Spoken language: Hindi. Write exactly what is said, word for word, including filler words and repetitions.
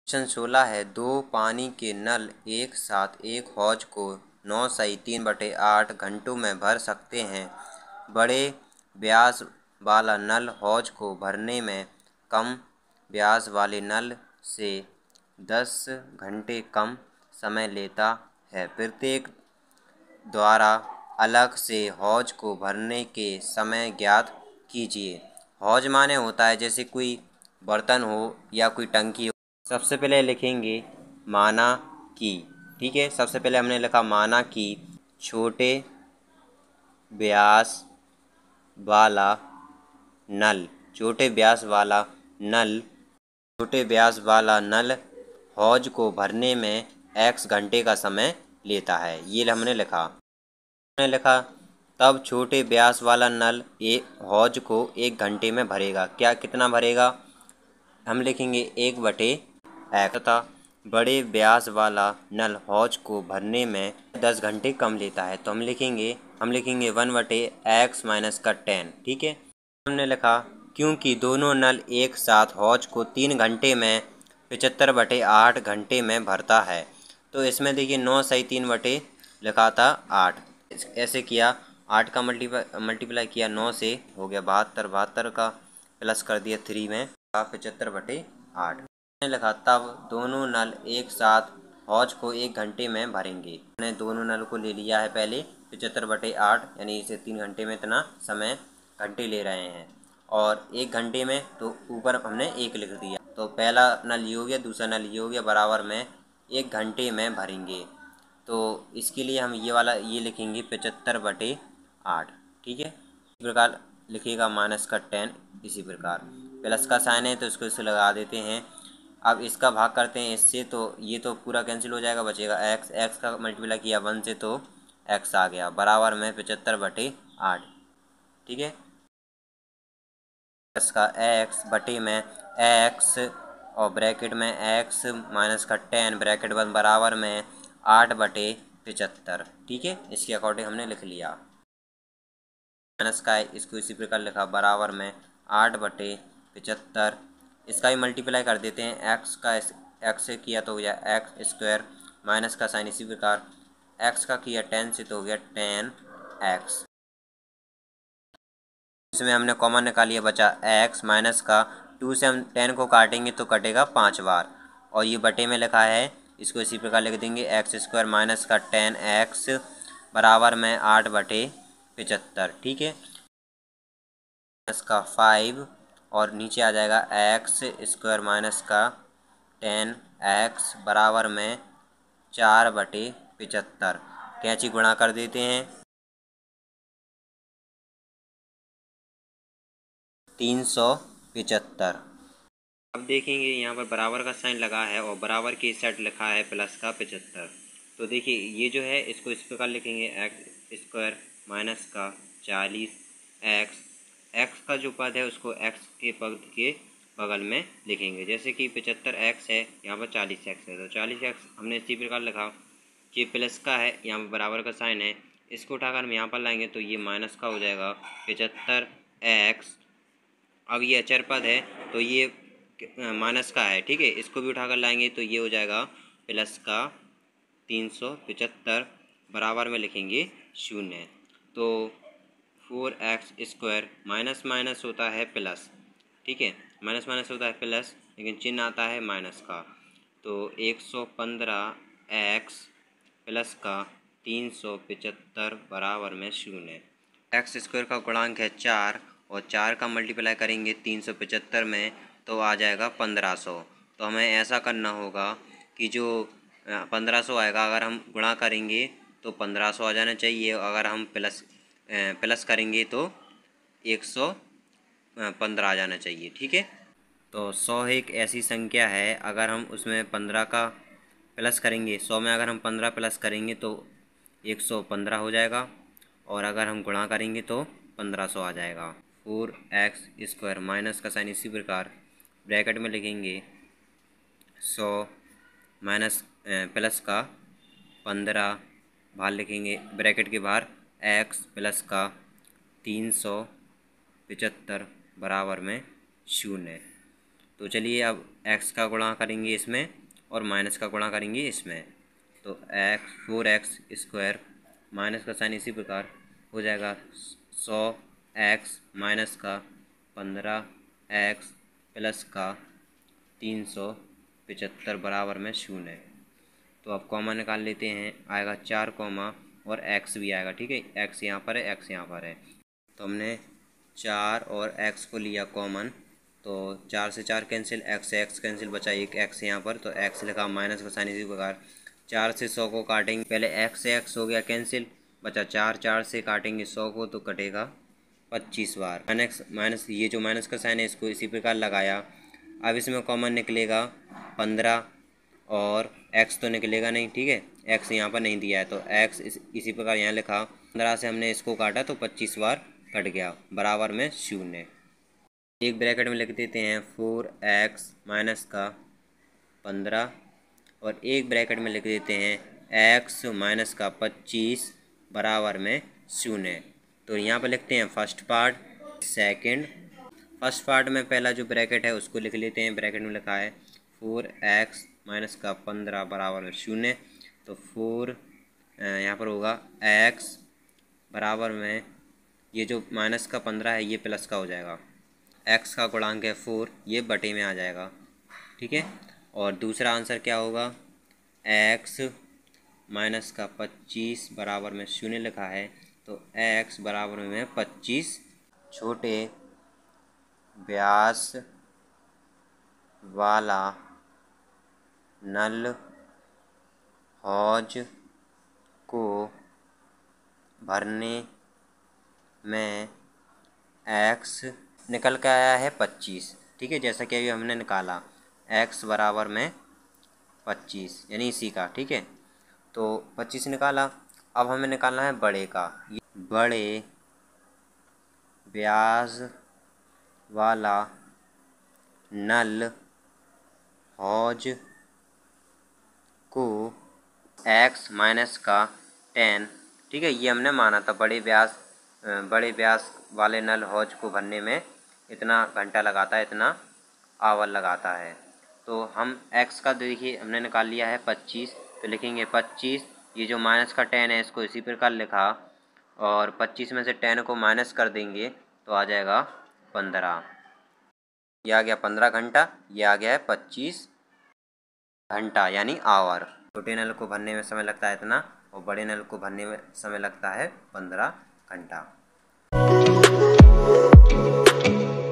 क्वेश्चन सोलह है, दो पानी के नल एक साथ एक हौज को नौ सही तीन बटे आठ घंटों में भर सकते हैं। बड़े व्यास वाला नल हौज को भरने में कम व्यास वाले नल से दस घंटे कम समय लेता है। प्रत्येक द्वारा अलग से हौज को भरने के समय ज्ञात कीजिए। हौज माने होता है जैसे कोई बर्तन हो या कोई टंकी हो। सबसे पहले लिखेंगे माना कि, ठीक है। सबसे पहले हमने लिखा माना कि छोटे व्यास वाला नल छोटे व्यास वाला नल छोटे व्यास वाला नल हौज को भरने में एक्स घंटे का समय लेता है। ये हमने लिखा हमने लिखा तब छोटे व्यास वाला नल एक हौज को एक घंटे में भरेगा। क्या कितना भरेगा? हम लिखेंगे एक बटे एक्स तथा बड़े व्यास वाला नल हौज को भरने में दस घंटे कम लेता है। तो हम लिखेंगे हम लिखेंगे वन बटे एक्स माइनस का टेन, ठीक है। हमने लिखा क्योंकि दोनों नल एक साथ हौज को तीन घंटे में पचहत्तर बटे आठ घंटे में भरता है। तो इसमें देखिए नौ सही तीन बटे लिखा था आठ, ऐसे किया आठ का मल्टीप्लाई मल्टीप्लाई किया नौ से हो गया बहत्तर, बहत्तर का प्लस कर दिया थ्री में पचहत्तर बटे आठ। मैंने लिखा तब दोनों नल एक साथ हौज को एक घंटे में भरेंगे। हमने दोनों नल को ले लिया है पहले पचहत्तर बटे आठ, यानी इसे तीन घंटे में इतना समय घंटे ले रहे हैं और एक घंटे में तो ऊपर हमने एक लिख दिया। तो पहला नल ये हो गया, दूसरा नल ये हो गया, बराबर में एक घंटे में भरेंगे। तो इसके लिए हम ये वाला ये लिखेंगे पचहत्तर बटे आठ, ठीक है। इसी प्रकार लिखिएगा माइनस का टेन, इसी प्रकार प्लस का साइन है तो इसको इससे लगा देते हैं। अब इसका भाग करते हैं इससे, तो ये तो पूरा कैंसिल हो जाएगा, बचेगा एक्स। एक्स का मल्टीप्लाई किया वन से तो एक्स आ गया, बराबर में पचहत्तर बटे आठ, ठीक है। प्लस का एक्स बटे में एक्स और ब्रैकेट में एक्स माइनस का टेन ब्रैकेट बंद, बराबर में आठ बटे पचहत्तर, ठीक है। इसके अकॉर्डिंग हमने लिख लिया। माइनस का इसको इसी प्रकार लिखा, बराबर में आठ बटे पचहत्तर। इसका ही मल्टीप्लाई कर देते हैं, एक्स का एक्स से किया तो हो गया एक्स स्क्वायर, माइनस का साइन इसी प्रकार एक्स का किया टेन से तो हो गया टेन एक्स। इसमें हमने कॉमन निकाल लिया, बचा एक्स माइनस का टू से हम टेन को काटेंगे तो कटेगा पाँच बार, और ये बटे में लिखा है, इसको इसी प्रकार लिख देंगे एक्स स्क्वायर माइनस का टेन एक्स बराबर में आठ बटे पचहत्तर, ठीक है। माइनस का फाइव और नीचे आ जाएगा एक्स स्क्वायर माइनस का टेन एक्स बराबर में चार बटे पचहत्तर। कैंची गुणा कर देते हैं, तीन सौ पचहत्तर। अब देखेंगे यहाँ पर बराबर का साइन लगा है और बराबर की साइड लिखा है प्लस का पचहत्तर। तो देखिए ये जो है इसको इस प्रकार लिखेंगे एक्स स्क्वायर माइनस का चालीस एक्स, एक्स का जो पद है उसको एक्स के पद के बगल में लिखेंगे। जैसे कि पचहत्तर एक्स है, यहाँ पर चालीस एक्स है, तो चालीस एक्स हमने इसी प्रकार लिखा। ये प्लस का है, यहाँ पर बराबर का साइन है, इसको उठाकर हम यहाँ पर लाएंगे तो ये माइनस का हो जाएगा पचहत्तर एक्स। अब ये अचर पद है तो ये माइनस का है, ठीक है। इसको भी उठाकर लाएंगे तो ये हो जाएगा प्लस का तीन सौ पचहत्तर, बराबर में लिखेंगे शून्य। तो four X square minus minus होता है प्लस, ठीक है, माइनस माइनस होता है प्लस, लेकिन चिन्ह आता है माइनस का। तो एक सौ पंद्रह एक्स प्लस का तीन सौ पचहत्तर बराबर में शून्य। एक्स स्क्वायर का गुणांक है चार और चार का मल्टीप्लाई करेंगे तीन सौ पचहत्तर में तो आ जाएगा पंद्रह सौ। तो हमें ऐसा करना होगा कि जो पंद्रह सौ आएगा अगर हम गुणा करेंगे तो पंद्रह सौ आ जाना चाहिए, अगर हम प्लस प्लस करेंगे तो एक सौ पंद्रह आ जाना चाहिए, ठीक है। तो सौ एक ऐसी संख्या है, अगर हम उसमें पंद्रह का प्लस करेंगे, सौ में अगर हम पंद्रह प्लस करेंगे तो एक सौ पंद्रह हो जाएगा, और अगर हम गुणा करेंगे तो पंद्रह सौ आ जाएगा। फोर एक्स स्क्वायर माइनस का साइन इसी प्रकार ब्रैकेट में लिखेंगे सौ माइनस प्लस का पंद्रह बाहर लिखेंगे ब्रैकेट के बाहर एक्स प्लस का तीन सौ पचहत्तर बराबर में शून्य। तो चलिए अब एक्स का गुणा करेंगे इसमें और माइनस का गुणा करेंगे इसमें। तो X four X square minus का साइन इसी प्रकार हो जाएगा सौ एक्स माइनस का पंद्रह एक्स प्लस का तीन सौ पचहत्तर बराबर में शून्य। तो अब कॉमा निकाल लेते हैं, आएगा चार कॉमा और एक्स भी आएगा। ठीक है, एक्स यहाँ पर है, एक्स यहाँ पर है, तो हमने चार और एक्स को लिया कॉमन, तो चार से चार कैंसिल, एक्स से एक्स कैंसिल, बचा एक एक्स यहाँ पर, तो एक्स लिखा माइनस का साइन इसी प्रकार। चार से सौ को काटेंगे, पहले एक्स से एक्स हो गया कैंसिल, बचा चार, चार से काटेंगे सौ को तो कटेगा पच्चीस बार। माइनस माइनस ये जो माइनस का साइन है इसको इसी प्रकार लगाया। अब इसमें कॉमन निकलेगा पंद्रह और एक्स तो निकलेगा नहीं। ठीक है, एक्स यहाँ पर नहीं दिया है तो एक्स इस, इसी प्रकार यहाँ लिखा। पंद्रह से हमने इसको काटा तो पच्चीस बार कट गया, बराबर में शून्य। एक ब्रैकेट में लिख देते हैं फोर एक्स माइनस का पंद्रह और एक ब्रैकेट में लिख देते हैं एक्स माइनस का पच्चीस बराबर में शून्य। तो यहाँ पर लिखते हैं first part, second. First part में पहला जो ब्रैकेट है उसको लिख लेते हैं। ब्रैकेट में लिखा है फोर एक्स माइनस का पंद्रह बराबर में शून्य। तो फोर यहाँ पर होगा एक्स बराबर में ये जो माइनस का पंद्रह है ये प्लस का हो जाएगा, एक्स का गुणांक है फोर, ये बटे में आ जाएगा। ठीक है, और दूसरा आंसर क्या होगा, एक्स माइनस का पच्चीस बराबर में शून्य लिखा है, तो एक्स बराबर में पच्चीस छोटे व्यास वाला नल हौज को भरने में एक्स निकल के आया है पच्चीस। ठीक है, जैसा कि अभी हमने निकाला एक्स बराबर में पच्चीस यानी इसी का। ठीक है, तो पच्चीस निकाला। अब हमें निकालना है बड़े का। बड़े व्यास वाला नल हौज को एक्स माइनस का टेन। ठीक है, ये हमने माना था बड़े व्यास बड़े व्यास वाले नल हौज को भरने में इतना घंटा लगाता है, इतना आवर लगाता है। तो हम x का देखिए हमने निकाल लिया है पच्चीस, तो लिखेंगे पच्चीस, ये जो माइनस का टेन है इसको इसी प्रकार लिखा और पच्चीस में से टेन को माइनस कर देंगे तो आ जाएगा पंद्रह। ये आ गया पंद्रह घंटा, ये आ गया है पच्चीस घंटा यानी आवर। छोटे नल को भरने में समय लगता है इतना और बड़े नल को भरने में समय लगता है पंद्रह घंटा।